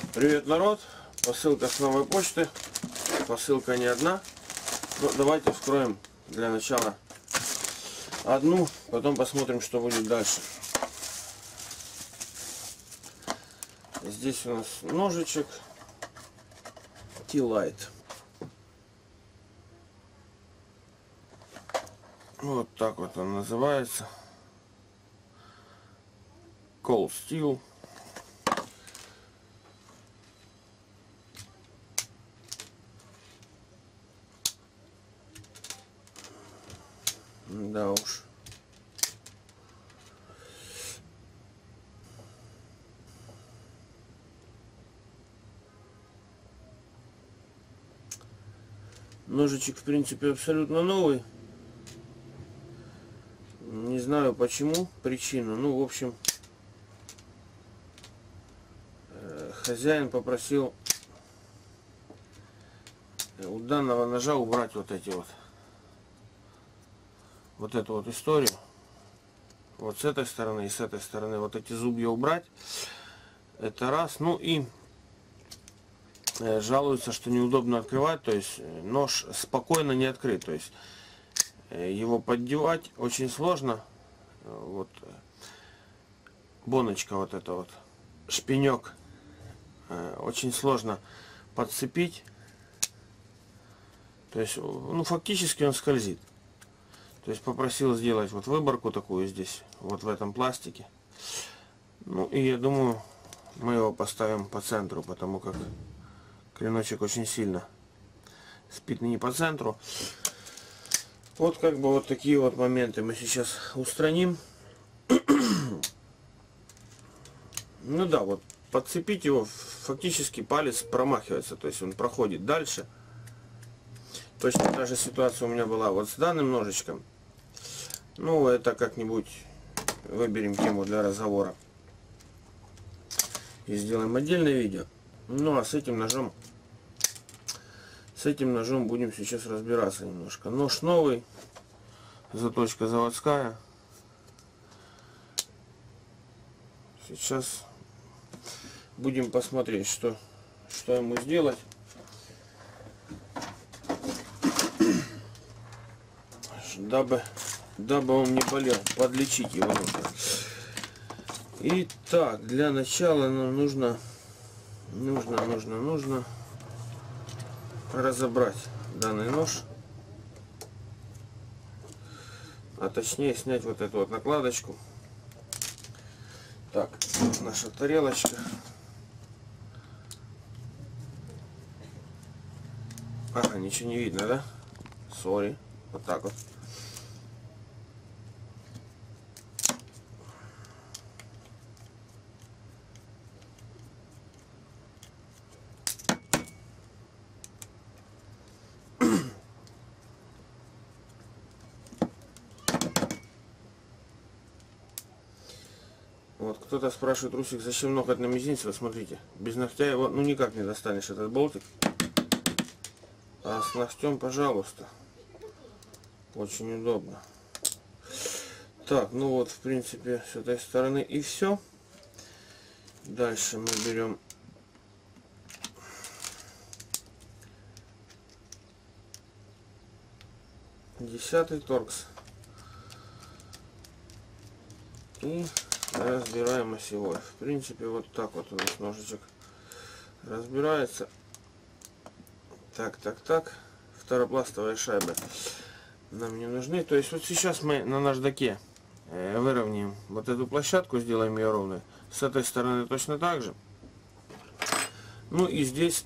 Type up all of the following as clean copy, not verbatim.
Привет, народ! Посылка с новой почты. Посылка не одна. Но давайте вскроем для начала одну, потом посмотрим, что будет дальше. Здесь у нас ножичек T-Light. Вот так вот он называется. Cold Steel. Да уж. Ножичек, в принципе, абсолютно новый. Не знаю почему, причину. Ну, в общем, хозяин попросил у данного ножа убрать вот эти вот эту вот историю. Вот с этой стороны и с этой стороны вот эти зубья убрать. Это раз. Ну и жалуются, что неудобно открывать. То есть нож спокойно не открыт. То есть его поддевать очень сложно. Вот боночка вот эта вот, шпинек, очень сложно подцепить. То есть, ну, фактически он скользит. То есть попросил сделать вот выборку такую здесь, вот в этом пластике. Ну и я думаю, мы его поставим по центру, потому как клиночек очень сильно спит не по центру. Вот как бы вот такие вот моменты мы сейчас устраним. Ну да, вот подцепить его, фактически палец промахивается, то есть он проходит дальше. Точно та же ситуация у меня была вот с данным ножичком. Ну, это как-нибудь выберем тему для разговора и сделаем отдельное видео. Ну, а с этим ножом будем сейчас разбираться немножко. Нож новый, заточка заводская. Сейчас будем посмотреть, что ему сделать. Дабы он не болел, подлечить его нужно. Итак, для начала нам нужно разобрать данный нож, а точнее снять вот эту вот накладочку. Так, наша тарелочка. Ага, ничего не видно, да? Сори. Вот так вот. Вот кто-то спрашивает, Русик, зачем ноготь на мизинце? Вот смотрите, без ногтя его ну никак не достанешь, этот болтик. А с ногтем, пожалуйста. Очень удобно. Так, ну вот, в принципе, с этой стороны и все. Дальше мы берем десятый торкс и разбираем осевой. В принципе, вот так вот у нас ножичек разбирается. Так. Второпластовые шайбы нам не нужны. То есть вот сейчас мы на наждаке выровняем вот эту площадку, сделаем ее ровной. С этой стороны точно так же. Ну и здесь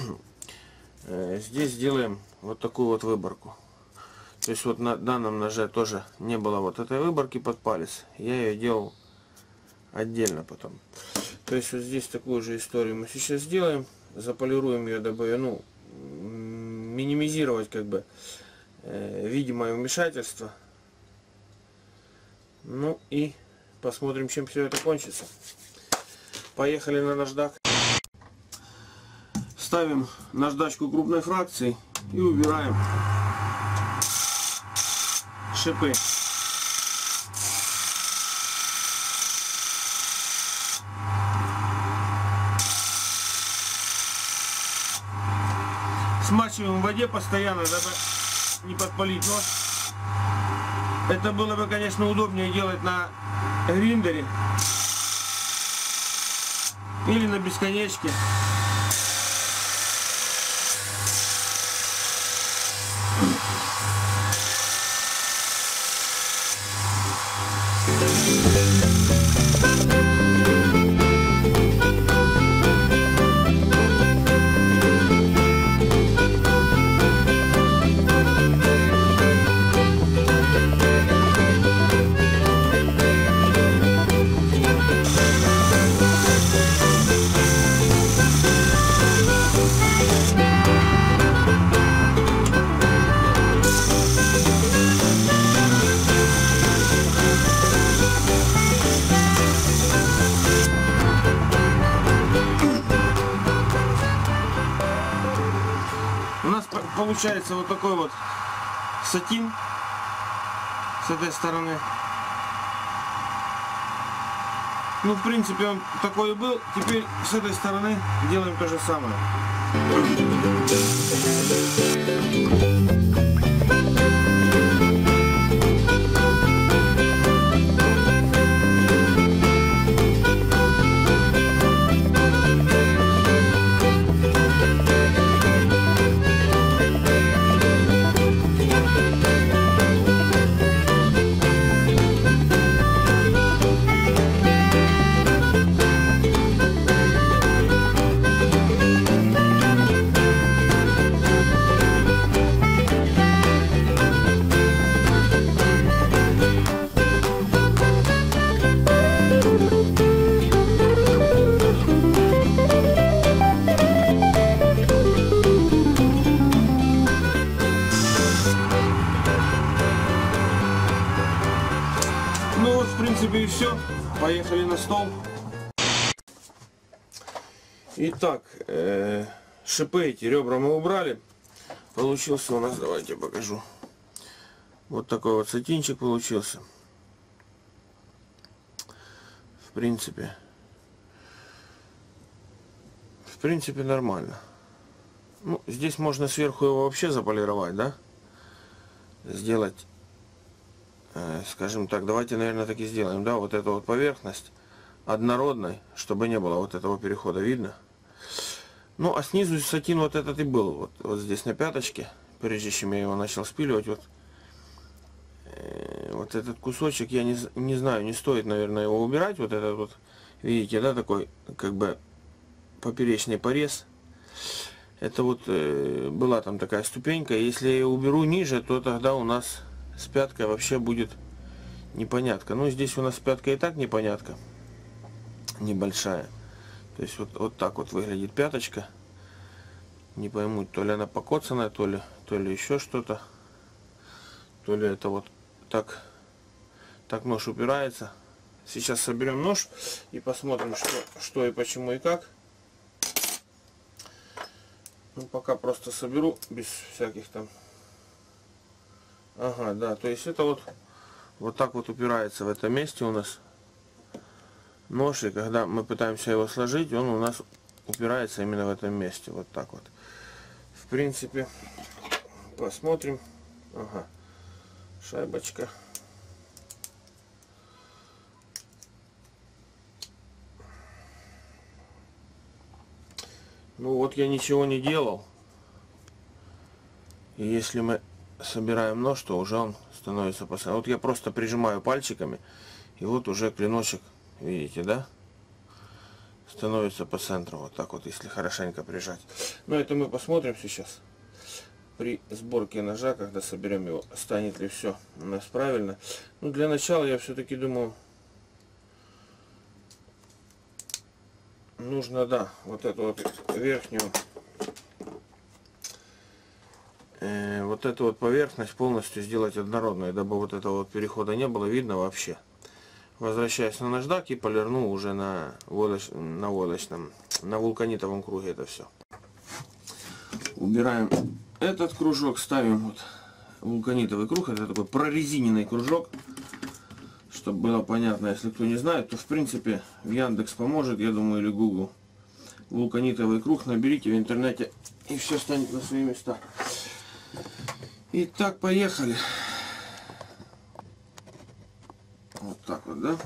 сделаем вот такую вот выборку. То есть вот на данном ноже тоже не было вот этой выборки под палец. Я ее делал отдельно потом. То есть вот здесь такую же историю мы сейчас сделаем. Заполируем ее, дабы, ну, минимизировать как бы видимое вмешательство. Ну и посмотрим, чем все это кончится. Поехали на наждак. Ставим наждачку крупной фракции и убираем шипы. смачиваем в воде постоянно, дабы не подпалить нож. Это было бы, конечно, удобнее делать на гриндере или на бесконечке. Получается вот такой вот сатин с этой стороны. Ну, в принципе, он такой и был. Теперь с этой стороны делаем то же самое. Ну вот, в принципе, и все. Поехали на стол. Итак, шипы эти, ребра мы убрали. Получился у нас, давайте покажу. Вот такой вот сатинчик получился. В принципе нормально. Ну, здесь можно сверху его вообще заполировать, да? Сделать, скажем так, давайте, наверное, так и сделаем, да, вот эту вот поверхность однородной, чтобы не было вот этого перехода, видно? Ну, а снизу сатин вот этот и был, вот здесь на пяточке, прежде чем я его начал спиливать, вот этот кусочек, я не знаю, не стоит, наверное, его убирать, вот этот вот, видите, да, такой, как бы, поперечный порез. Это вот была там такая ступенька, если я ее уберу ниже, то тогда у нас с пяткой вообще будет непонятка. Ну, здесь у нас пятка и так непонятка, небольшая. То есть вот так вот выглядит пяточка. Не пойму, то ли она покоцанная, то ли еще что-то. То ли это вот так нож упирается. Сейчас соберем нож и посмотрим, что и почему и как. Ну, пока просто соберу без всяких там. Ага, да, то есть это вот так вот упирается в этом месте у нас нож, и когда мы пытаемся его сложить, он у нас упирается именно в этом месте, вот так вот. В принципе, посмотрим. Ага, шайбочка. Ну вот я ничего не делал. И если мы собираем нож, то уже он становится постоянно. Вот я просто прижимаю пальчиками, и вот уже клиночек, видите, да, становится по центру. Вот так вот, если хорошенько прижать. Но это мы посмотрим сейчас. При сборке ножа, когда соберем его, станет ли все у нас правильно. Ну, для начала я все-таки думаю, нужно, да, вот эту вот верхнюю, вот эту вот поверхность полностью сделать однородной, дабы вот этого вот перехода не было видно вообще. Возвращаясь на наждак и полирну уже на водочном, на вулканитовом круге это все. Убираем этот кружок, ставим вот вулканитовый круг, это такой прорезиненный кружок. Чтобы было понятно, если кто не знает, то в принципе в Яндекс поможет, я думаю, или Google. вулканитовый круг, наберите в интернете, и все станет на свои места. Итак, поехали. Вот так вот, да?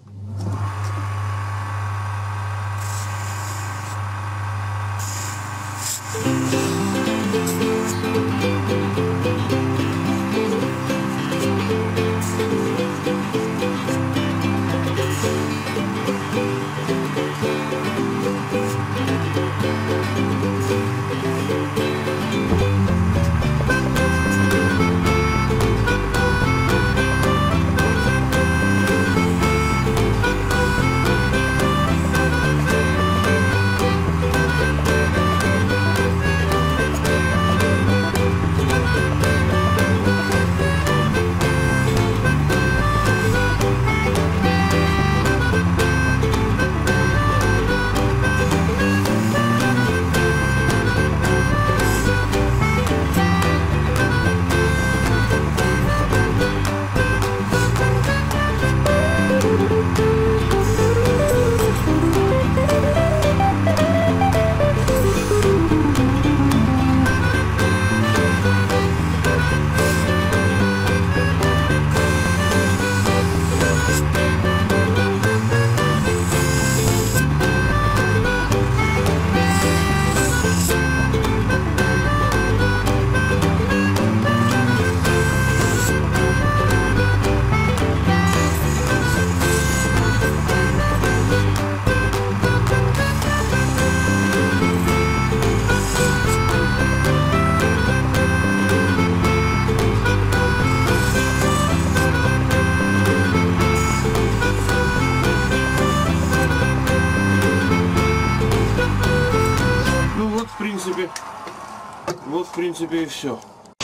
Вот, в принципе, и все.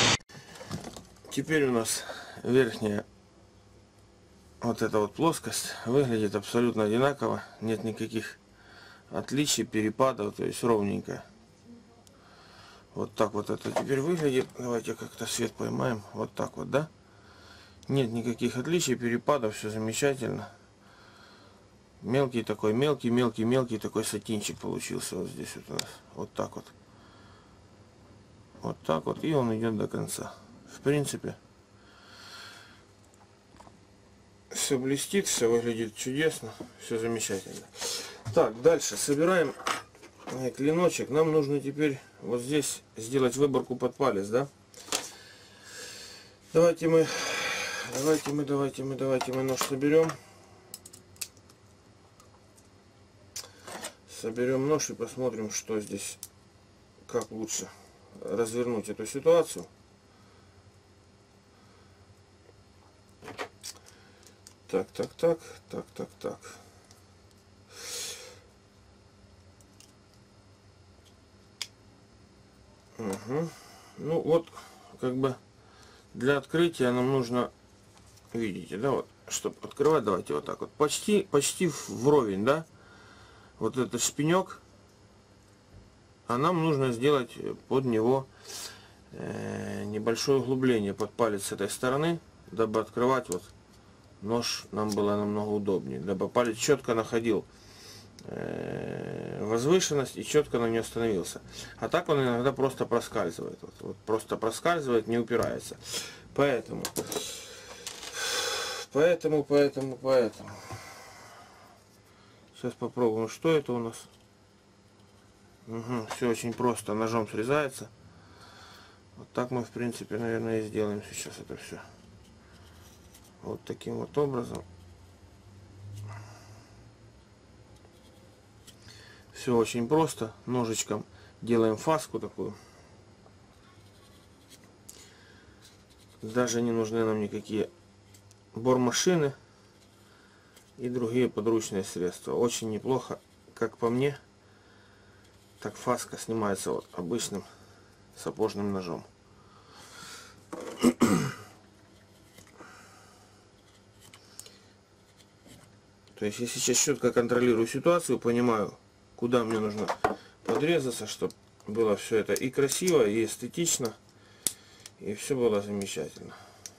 Теперь у нас верхняя вот эта вот плоскость выглядит абсолютно одинаково. Нет никаких отличий, перепадов, то есть ровненько. Вот так вот это теперь выглядит. Давайте как-то свет поймаем. Вот так вот, да? Нет никаких отличий, перепадов, все замечательно. Мелкий такой, мелкий такой сатинчик получился вот здесь вот у нас. Вот так вот. Вот так вот, и он идет до конца. В принципе, все блестит, все выглядит чудесно, все замечательно. Так, дальше собираем клиночек. Нам нужно теперь вот здесь сделать выборку под палец, да? Давайте мы нож соберем. Соберем нож и посмотрим, что здесь, как лучше развернуть эту ситуацию. Так. Угу. Ну вот, как бы для открытия нам нужно, видите, да, вот, чтобы открывать, давайте вот так вот, почти вровень, да, вот этот шпинек. А нам нужно сделать под него небольшое углубление под палец с этой стороны, дабы открывать вот нож нам было намного удобнее, дабы палец четко находил возвышенность и четко на нее становился. А так он иногда просто проскальзывает, вот просто проскальзывает, не упирается. Поэтому. Сейчас попробуем, что это у нас. Угу, все очень просто, ножом срезается. Вот так мы, в принципе, наверное, и сделаем сейчас это все. Вот таким вот образом. Все очень просто. Ножичком делаем фаску такую. Даже не нужны нам никакие бормашины и другие подручные средства. Очень неплохо, как по мне. Так фаска снимается вот обычным сапожным ножом. То есть я сейчас четко контролирую ситуацию, понимаю, куда мне нужно подрезаться, чтобы было все это и красиво, и эстетично, и все было замечательно.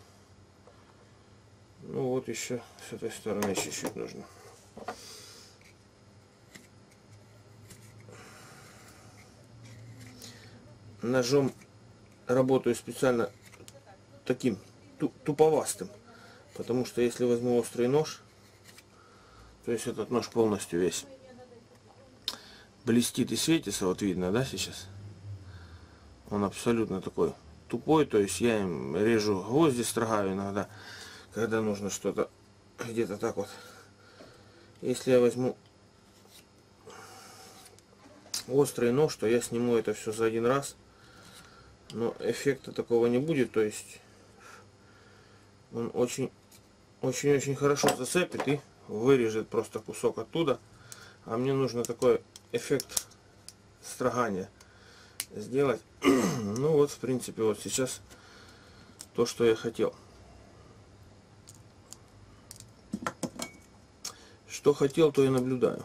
Ну вот еще с этой стороны чуть-чуть нужно. ножом работаю специально таким туповастым. Потому что если возьму острый нож, то есть этот нож полностью весь блестит и светится, вот видно, да, сейчас? Он абсолютно такой тупой, то есть я им режу гвозди, строгаю иногда, когда нужно что-то где-то так вот. Если я возьму острый нож, то я сниму это все за один раз, но эффекта такого не будет, то есть он очень хорошо зацепит и вырежет просто кусок оттуда, а мне нужно такой эффект строгания сделать. Ну вот, в принципе, вот сейчас то, что я хотел. Что хотел, то и наблюдаю.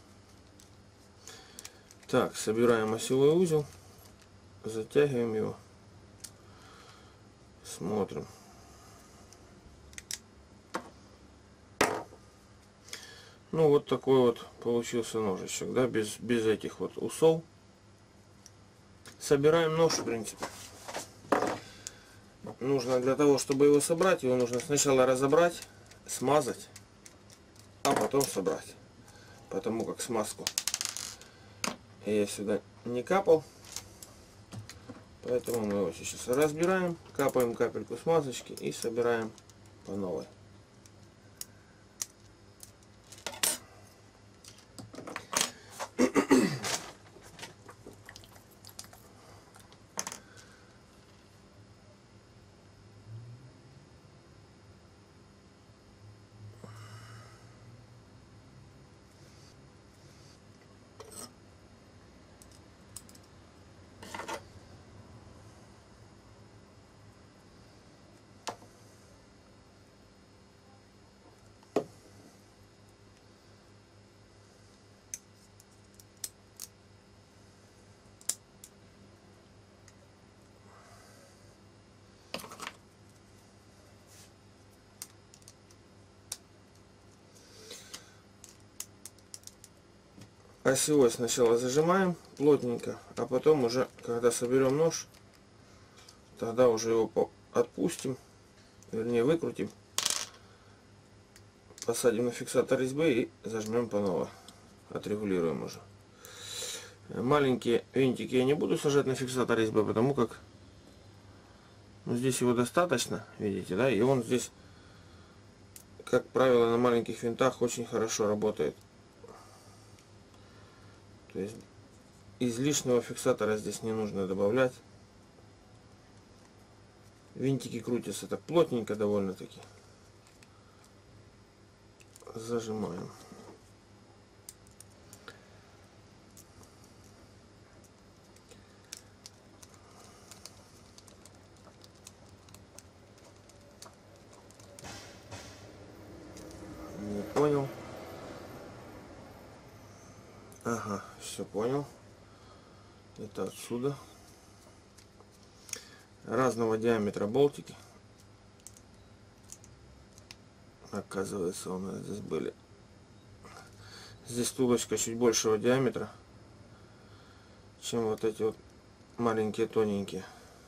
Так, собираем осевой узел, затягиваем его, смотрим. Ну вот такой вот получился ножичек, да, без этих вот усов. Собираем нож, в принципе. Нужно для того, чтобы его собрать, его нужно сначала разобрать, смазать, а потом собрать. Потому как смазку я сюда не капал. Поэтому мы его сейчас разбираем, капаем капельку смазочки и собираем по новой. Осевой сначала зажимаем плотненько, а потом уже, когда соберем нож, тогда уже его отпустим, вернее выкрутим, посадим на фиксатор резьбы и зажмем по новой. Отрегулируем уже. Маленькие винтики я не буду сажать на фиксатор резьбы, потому как здесь его достаточно, видите, да, и он здесь, как правило, на маленьких винтах очень хорошо работает. То есть излишнего фиксатора здесь не нужно добавлять. Винтики крутятся так плотненько довольно-таки. Зажимаем. Не понял. Ага, все понял. Это отсюда. Разного диаметра болтики. Оказывается, у нас здесь были. Здесь втулочка чуть большего диаметра, чем вот эти вот маленькие тоненькие.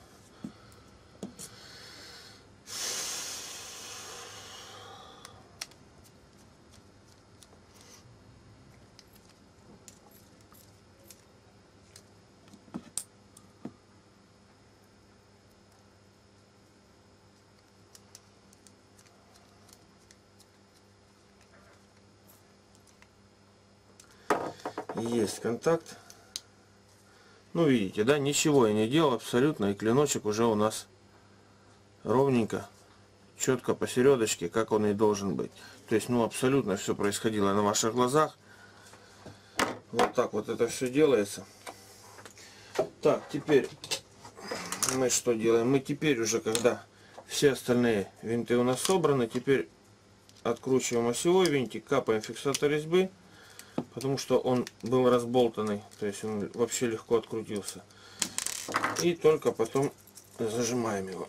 Есть контакт. Ну, видите, да, ничего я не делал абсолютно, и клиночек уже у нас ровненько, четко посередочке, как он и должен быть. То есть, ну, абсолютно все происходило на ваших глазах. Вот так вот это все делается. Так, теперь мы что делаем? Мы теперь уже, когда все остальные винты у нас собраны, теперь откручиваем осевой винтик, капаем фиксатор резьбы, потому что он был разболтанный, то есть он вообще легко открутился. И только потом зажимаем его.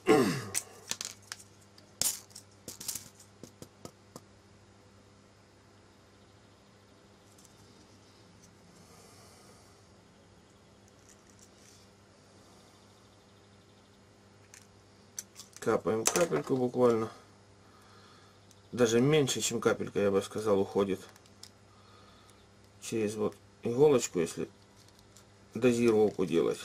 Капаем капельку буквально. Даже меньше, чем капелька, я бы сказал, уходит. Через вот иголочку, если дозировку делать.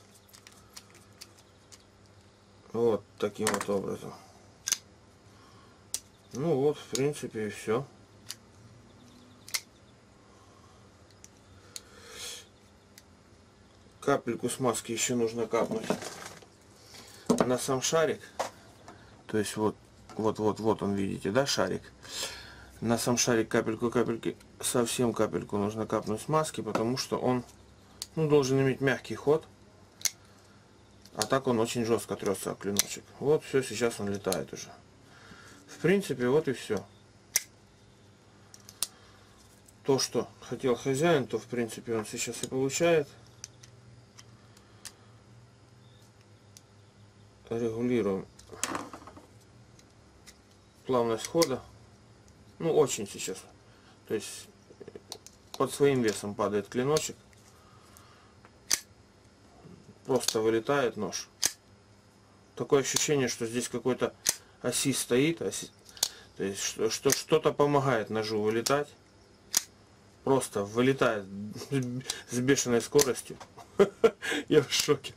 Вот таким вот образом. Ну вот, в принципе, и все. Капельку смазки еще нужно капнуть на сам шарик. То есть вот он, видите, да, шарик. На сам шарик капельки, совсем капельку нужно капнуть смазки, потому что он, ну, должен иметь мягкий ход. А так он очень жестко трется об клиночек. Вот, все, сейчас он летает уже. В принципе, вот и все. То, что хотел хозяин, то, в принципе, он сейчас и получает. Регулируем плавность хода. Ну, очень сейчас. То есть, под своим весом падает клиночек. Просто вылетает нож. Такое ощущение, что здесь какой-то оси стоит. То есть что что-то помогает ножу вылетать. Просто вылетает с бешеной скоростью. Я в шоке.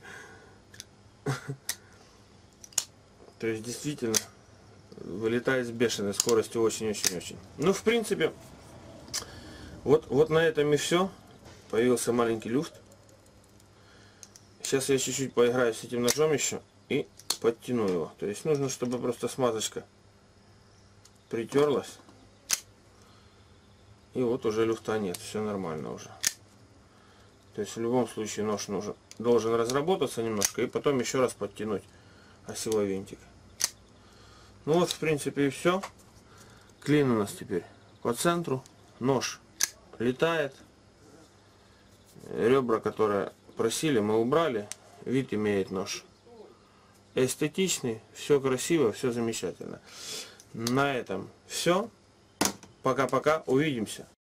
То есть действительно вылетает с бешеной скоростью очень-очень-очень. Ну, в принципе, вот на этом и все. Появился маленький люфт. Сейчас я чуть-чуть поиграю с этим ножом еще и подтяну его. То есть нужно, чтобы просто смазочка притерлась. И вот уже люфта нет, все нормально уже. То есть в любом случае нож должен разработаться немножко и потом еще раз подтянуть осевой винтик. Ну вот, в принципе, и все. Клин у нас теперь по центру. Нож летает. Ребра, которые просили, мы убрали. Вид имеет нож эстетичный, все красиво, все замечательно. На этом все. Пока-пока, увидимся.